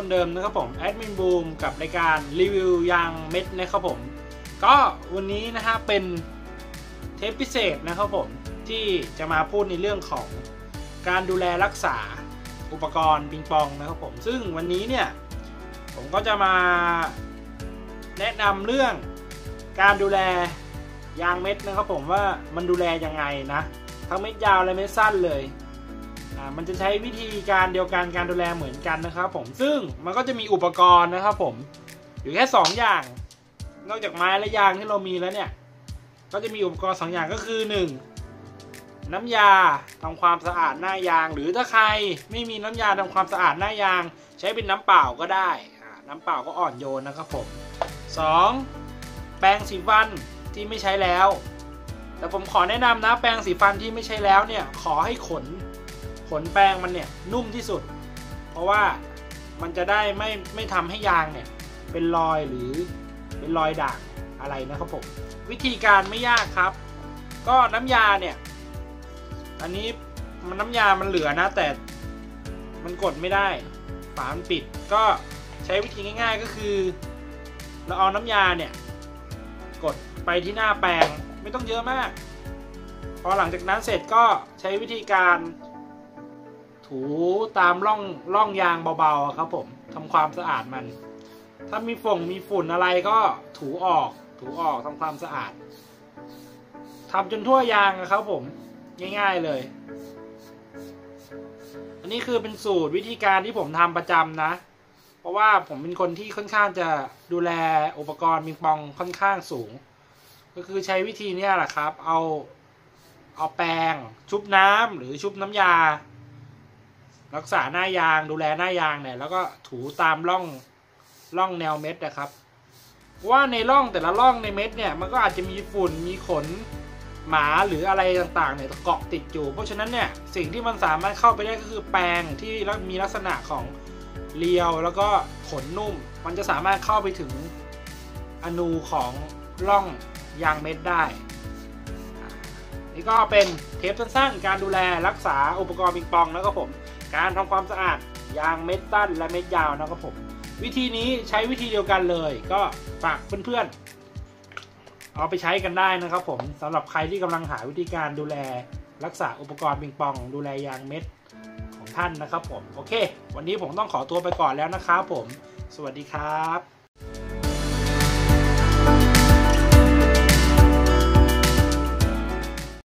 คนเดิมนะครับผมแอดมินบูมกับรายการรีวิวยางเม็ดนะครับผมก็วันนี้นะฮะเป็นเทปพิเศษนะครับผมที่จะมาพูดในเรื่องของการดูแลรักษาอุปกรณ์ปิงปองนะครับผมซึ่งวันนี้เนี่ยผมก็จะมาแนะนำเรื่องการดูแลยางเม็ดนะครับผมว่ามันดูแลยังไงนะทั้งเม็ดยาวและเม็ดสั้นเลยมันจะใช้วิธีการเดียวกันการดูแลเหมือนกันนะครับผมซึ่งมันก็จะมีอุปกรณ์นะครับผมอยู่แค่2อย่างนอกจากไม้และยางที่เรามีแล้วเนี่ยก็จะมีอุปกรณ์2อย่างก็คือ1น้ำยาทำความสะอาดหน้ายางหรือถ้าใครไม่มีน้ำยาทำความสะอาดหน้ายางใช้เป็นน้ำเปล่าก็ได้น้ำเปล่าก็อ่อนโยนนะครับผม2แปรงสีฟันที่ไม่ใช้แล้วแต่ผมขอแนะนำนะแปรงสีฟันที่ไม่ใช้แล้วเนี่ยขอให้ขนแปรงมันเนี่ยนุ่มที่สุดเพราะว่ามันจะได้ไม่ทำให้ยางเนี่ยเป็นรอยหรือเป็นรอยด่างอะไรนะครับผมวิธีการไม่ยากครับก็น้ำยาเนี่ยอันนี้น้ำยามันเหลือนะแต่มันกดไม่ได้ฝามันปิดก็ใช้วิธีง่ายๆก็คือเราเอาน้ำยาเนี่ยกดไปที่หน้าแปรงไม่ต้องเยอะมากพอหลังจากนั้นเสร็จก็ใช้วิธีการถูตามร่องยางเบาๆครับผมทำความสะอาดมันถ้ามีฝุ่นอะไรก็ถูออกทำความสะอาดทำจนทั่วยางนะครับผมง่ายๆเลยอันนี้คือเป็นสูตรวิธีการที่ผมทำประจำนะเพราะว่าผมเป็นคนที่ค่อนข้างจะดูแลอุปกรณ์ปิงปองค่อนข้างสูงก็คือใช้วิธีนี้แหละครับเอาแปรงชุบน้ำหรือชุบน้ำยารักษาหน้ายางดูแลหน้ายางเนี่ยแล้วก็ถูตามร่องแนวเม็ดนะครับว่าในร่องแต่ละร่องในเม็ดเนี่ยมันก็อาจจะมีฝุ่นมีขนหมาหรืออะไรต่างๆเนี่ยเกาะติดอยู่เพราะฉะนั้นเนี่ยสิ่งที่มันสามารถเข้าไปได้ก็คือแปรงที่มีลักษณะของเรียวแล้วก็ขนนุ่มมันจะสามารถเข้าไปถึงอนูของร่องยางเม็ดได้นี่ก็เป็นเทปสั้นๆการดูแลรักษาอุปกรณ์ปิงปองนะครับผมการทำความสะอาดยางเม็ดสั้นและเม็ดยาวนะครับผมวิธีนี้ใช้วิธีเดียวกันเลยก็ฝากเพื่อนๆเอาไปใช้กันได้นะครับผมสำหรับใครที่กำลังหาวิธีการดูแลรักษาอุปกรณ์ปิงปองดูแลยางเม็ดของท่านนะครับผมโอเควันนี้ผมต้องขอตัวไปก่อนแล้วนะครับผมสวัสดีครับ